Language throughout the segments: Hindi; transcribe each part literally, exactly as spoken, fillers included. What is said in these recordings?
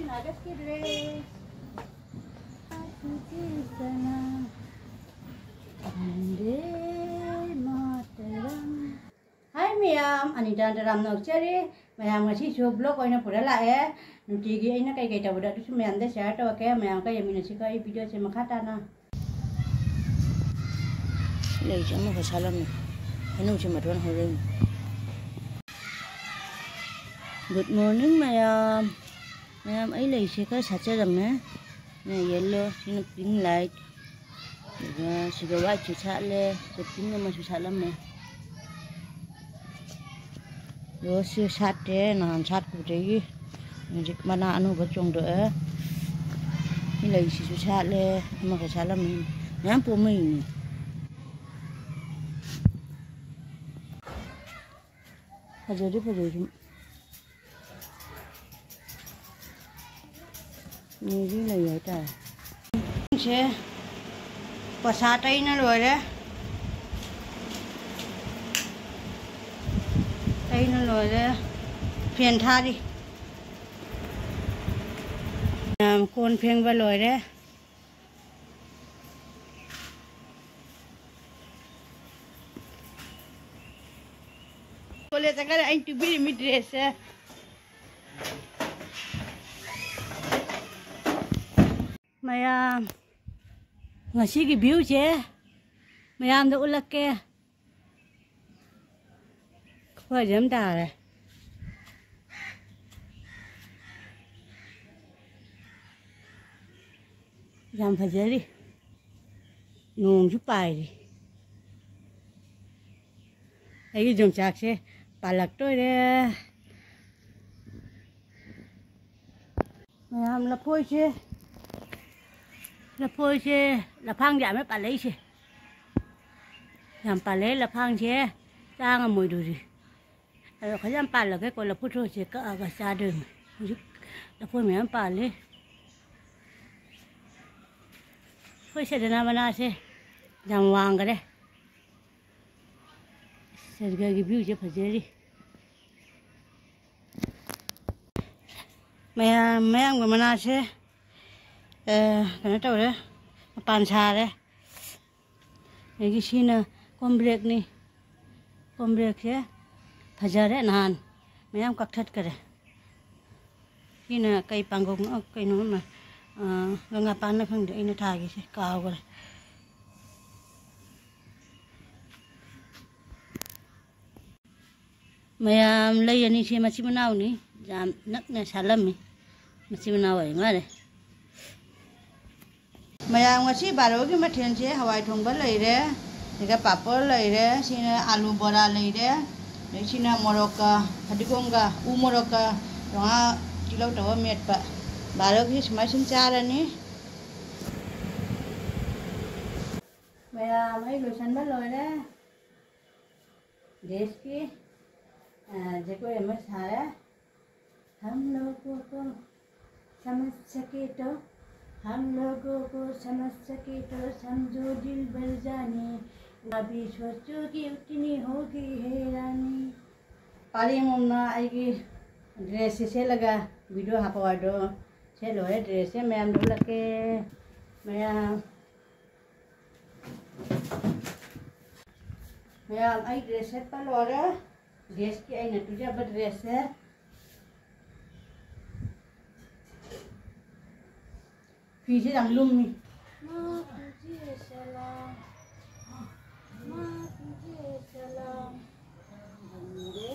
나가ski dress. Ati sana. Ande mataram. Hai miyam, ani dan dalam nak cari. Miyam masih coba kau ina pura lah ya. Nanti gini ina kayak kita buat tu miyam dah share tu okay. Miyam kaya mina sih kaya video cuma kata na. Lagi cuma kesalam ni. Ini cuma tuan orang. Good morning ma'am. Ma'am ấy là sẽ có sạch sẽ đầm nè. Này yellow, xin pink light. Và sẽ có white chút sạch lên, sẽ pink mà chút sạch lắm nè. Rồi sẽ sạch thế, nó làm sạch của thế. Mình sẽ mà nãy nó vẫn trồng được. Cái này sẽ chút sạch lên, mà cái sạch lắm mình. Nhám của mình. Bây giờ đi bây giờ đi. Như thế này vậy trời. Sẽ quả xa tay nó rồi đấy. Tay nó rồi đấy. Phiền tha đi. Làm con phiền vào rồi đấy. Boleh cakap anh tu beli mi dress eh. Mayam, ngasih ke view je, mayam tu ulak ke, kau jam dah le. Jam fajar ni, nung jupai ni. Lagi jom cak se, palak tu le. Mayam lapoi je. Là phơi xe là phang giảm mấy bà lấy xe giảm bà lấy là phang xe ra ngà mùi đồ gì rồi cái giảm bà là cái còn là phơi thôi xe cả và xa đường là phơi mấy bà lấy phơi xe đến nào nào xe giảm vàng cái đấy xe cái cái view xe phải xe đi mày mấy anh của mình nào xe cái nào đấy, pan xa đấy, cái gì nè, com break này, com break thế, phải giờ đấy nàn, mấy em cắt thắt cái đấy, cái nè cây pangong nó cây nó mà, gần ngã pan nó không được nó thải cái gì cao cái, mấy em lấy anh đi mà chim nào nè, giảm nấc nè salam nè, mà chim nào vậy nghe đây. Maya ngasi baru ke macam je Hawaii thongba lei re, jika papor lei re, sini alu bora lei re, dari sini moroka, hadikonga, u moroka, ronga kilau tawa met pa, baru ke semua sencara ni. Maya mai lusan ba loi re, deski, jeko emas hara, हम लोगों को समझ सके तो हम लोगों को समझ सके तो समझो दिल भर जाने अभी सोचो कि उतनी होगी हैरानी पाली मुन्ना आएगी ड्रेस से लगा वीडियो हापवा दो चलो है ड्रेस है मैं अंदर लगे मैं मैं आई ड्रेस है पर और ड्रेस की आई न तुझे अब ड्रेस है पीछे रंग लूँ मी माँ तुझे सलाम माँ तुझे सलाम वंदे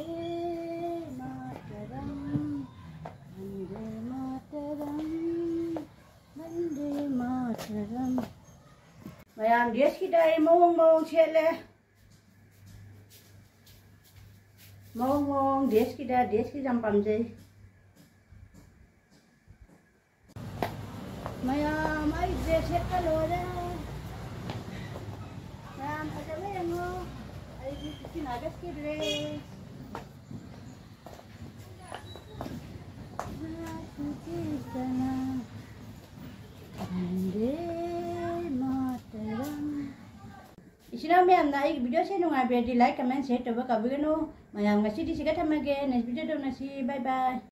मातरम वंदे मातरम वंदे मातरम मैम देश की डायरी मोंग मोंग चले मोंग मोंग देश की डायरी देश की जंपम जाए Mayam ay dress ka lora. Mayam padawe mo. Ay sinagas ki dress. Mati sana. Ande mataram. Isina mayam na ek video se nungai be di like comment share to ba kabigano. Mayam ngasi di sikat hamage next video do nasi bye bye.